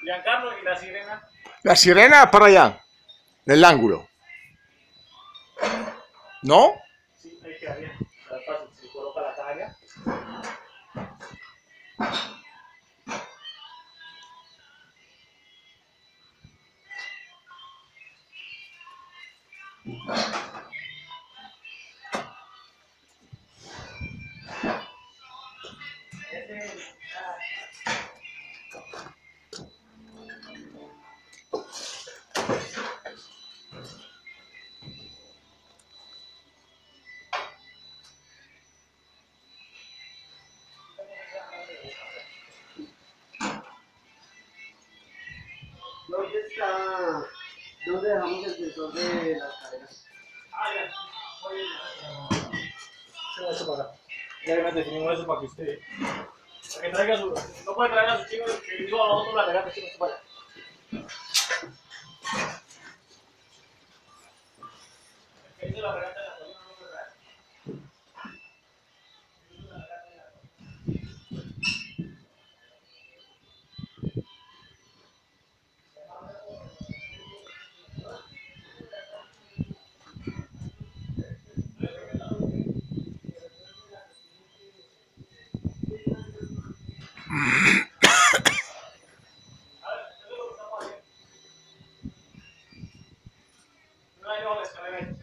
Giancarlo y la sirena. La sirena para allá, del ángulo. ¿No? Sí, ahí queda bien. Está fácil, se coloca la caja allá. ¿Dónde está? ¿Dónde dejamos el sensor de las cadenas? Ah, ya. Oye, no, eso para acá. Ya definimos eso para que usted. Para que traiga su. No puede traer a su chico que hizo a nosotros la regata, chicos, para allá. Que hizo la regata de la colina no puede traer. No hay no, la escalera ahí.